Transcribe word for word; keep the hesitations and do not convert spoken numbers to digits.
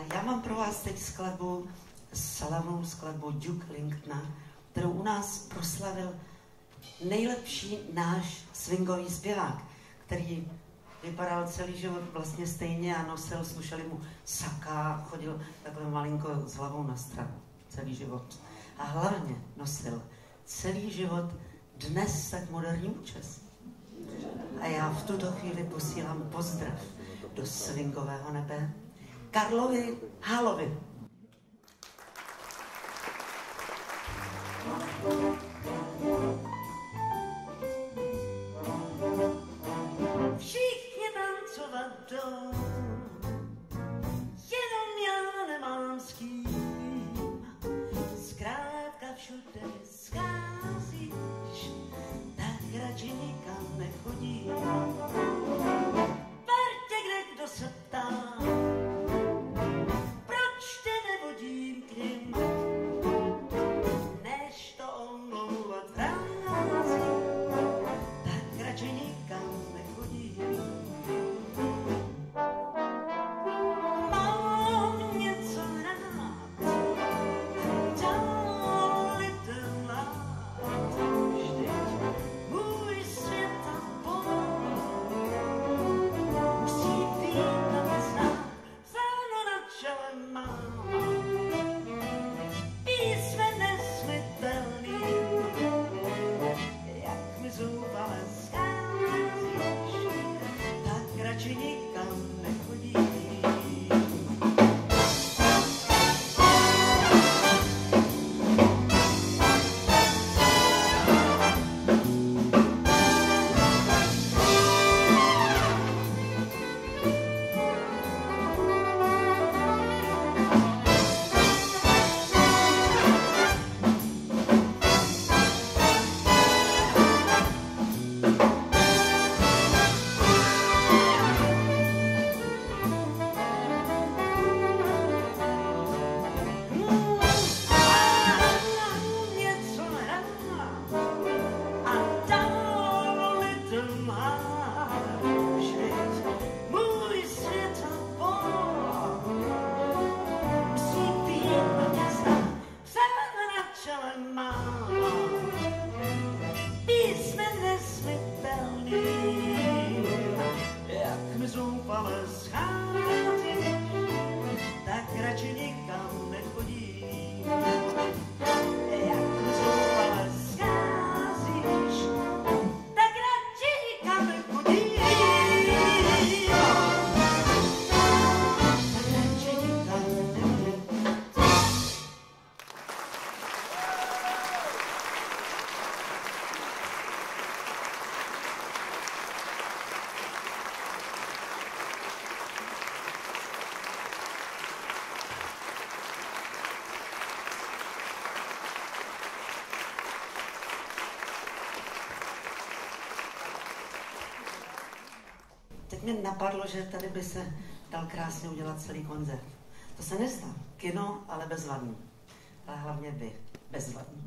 Já mám pro vás teď skladbu, slavnou skladbu Duke Ellingtona, kterou u nás proslavil nejlepší náš swingový zpěvák, který vypadal celý život vlastně stejně a nosil, slušeli mu saka, chodil takhle malinko s hlavou na stranu celý život. A hlavně nosil celý život dnes tak moderní účes. A já v tuto chvíli posílám pozdrav do swingového nebe Karlovi Hálovi. Všichni tancovat jdou, jenom já nemám s kým. Zkrátka všude scházíš, tak radši nikam nechodím. Verte, kde kdo se ptá, proč tě nevodím k nim, než to omlouvat vrází, tak radši nikam nechodím. Mám něco rád, dál-li ten lát, vždyť můj svět a pol musí být na mě znát. Záno na čele mám, písme nesmytelný, jak mi zoufale scházíš, tak radši nikam nechodím. Teď mi napadlo, že tady by se dal krásně udělat celý koncert. To se nezdá. Kino, ale bezvadný. Ale hlavně vy, bezvadný.